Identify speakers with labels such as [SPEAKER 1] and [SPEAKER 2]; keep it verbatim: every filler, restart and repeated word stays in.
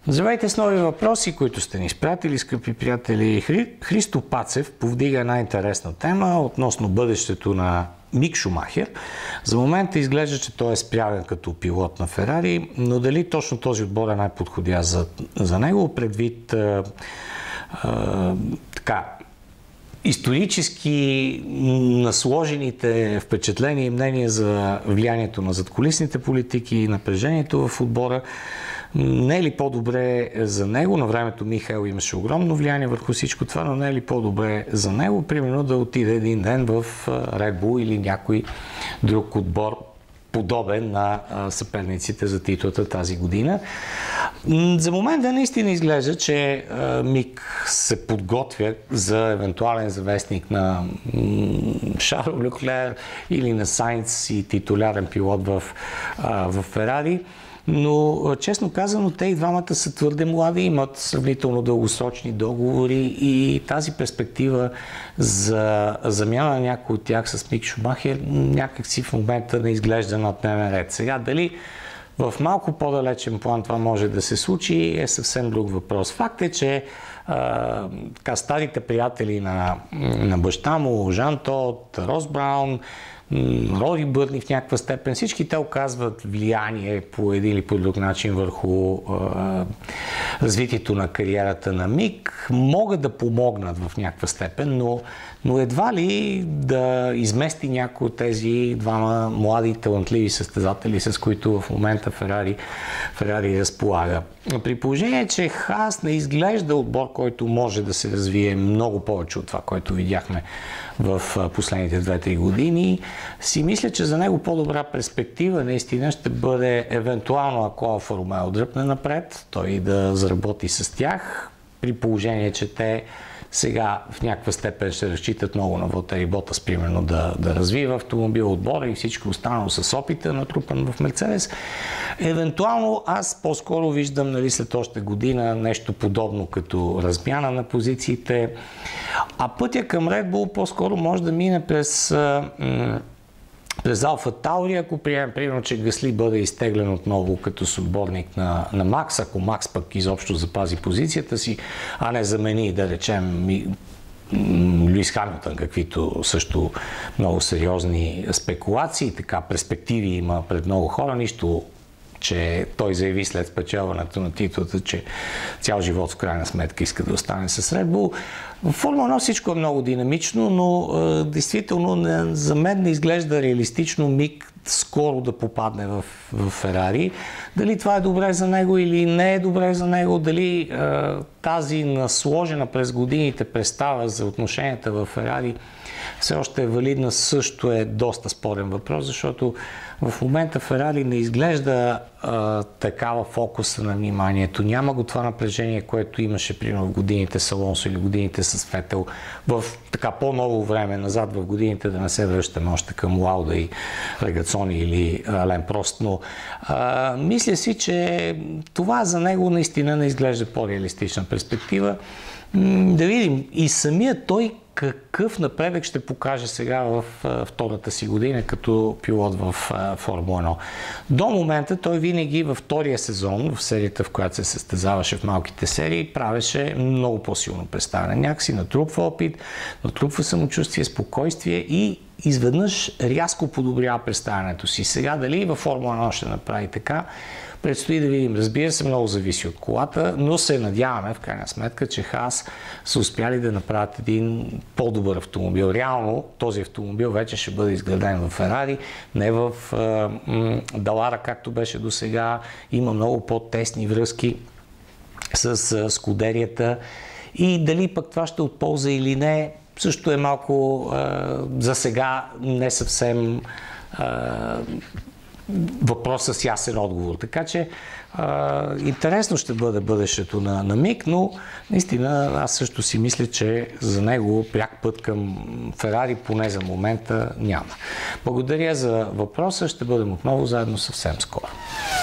[SPEAKER 1] Здравейте с нови въпроси, които сте ни изпратили, скъпи приятели. Хри... Христо Пацев повдига една интересна тема относно бъдещето на Мик Шумахер. За момента изглежда, че той е спрялен като пилот на Ферари, но дали точно този отбор е най-подходящ за, за него, предвид а, а, така, исторически насложените впечатления и мнения за влиянието на задкулисните политики и напрежението в отбора. Не е ли по-добре за него? На времето Михаел имаше огромно влияние върху всичко това, но не е ли по-добре за него, примерно, да отиде един ден в Red Bull или някой друг отбор, подобен на съперниците за титлата тази година. За момента наистина изглежда, че Мик се подготвя за евентуален заместник на Шарл Леклер или на Сайнц и титулярен пилот в, в Ферари. Но, честно казано, те и двамата са твърде млади, имат сравнително дългосрочни договори и тази перспектива за замяна на някой от тях с Мик Шумахер някакси в момента не изглежда на дневен ред. Сега, дали в малко по-далечен план това може да се случи, е съвсем друг въпрос. Факт е, че а, така, старите приятели на, на баща му, Жан Тод, Рос Браун, Роди Бърни в някаква степен, всички те оказват влияние по един или по друг начин върху а, развитието на кариерата на Мик. Могат да помогнат в някаква степен, но, но едва ли да измести някой от тези двама млади талантливи състезатели, с които в момента Ферари, Ферари разполага. При положение, че Хаас не изглежда отбор, който може да се развие много повече от това, което видяхме в последните две-три години, си мисля, че за него по-добра перспектива наистина ще бъде евентуално, ако Алфа Ромео дръпне напред, той да заработи с тях, при положение, че те сега в някаква степен ще разчитат много на Валтери Ботас, примерно, да, да развива автомобил, отбора и всичко останало с опита, натрупан в Мерцедес. Евентуално аз по-скоро виждам, нали, след още година нещо подобно като размяна на позициите, а пътя към Red Bull по-скоро може да мине през през Алфа Таури, ако приемем, примерно, че Гасли бъде изтеглен отново като съотборник на, на Макс, ако Макс пък изобщо запази позицията си, а не замени, да речем, Луис Хамилтън, каквито също много сериозни спекулации, така перспективи има пред много хора, нищо, че той заяви след спечелването на титлата, че цял живот в крайна сметка иска да остане с Red Bull. В Формула едно всичко е много динамично, но е, действително не, за мен не изглежда реалистично Мик скоро да попадне в, в Ферари. Дали това е добре за него или не е добре за него, дали е, тази насложена през годините представа за отношенията в Ферари все още е валидна, също е доста спорен въпрос, защото в момента Ферари не изглежда а, такава фокуса на вниманието. Няма го това напрежение, което имаше примерно в годините с Алонсо или годините с Фетел. В така по-ново време, назад в годините, да не се връщаме още към Лауда и Регацони или Ален Прост, но а, мисля си, че това за него наистина не изглежда по-реалистична перспектива. М- да видим и самия той какъв напредък ще покаже сега в втората си година като пилот в Формула едно. До момента той винаги във втория сезон, в серията, в която се състезаваше в малките серии, правеше много по-силно представяне. Някакси натрупва опит, натрупва самочувствие, спокойствие и изведнъж рязко подобрява представянето си. Сега дали във Формула едно ще направи така, предстои да видим. Разбира се, много зависи от колата, но се надяваме в крайна сметка, че Хаас са успяли да направят един по-добър автомобил. Реално този автомобил вече ще бъде изграден в Ферари, не в е, Далара, както беше до сега. Има много по-тесни връзки с е, скудерията и дали пък това ще от полза или не, също е малко е, за сега не съвсем е, въпрос с ясен отговор. Така че а, интересно ще бъде бъдещето на, на Мик, но наистина аз също си мисля, че за него пряк път към Ферари поне за момента няма. Благодаря за въпроса. Ще бъдем отново заедно съвсем скоро.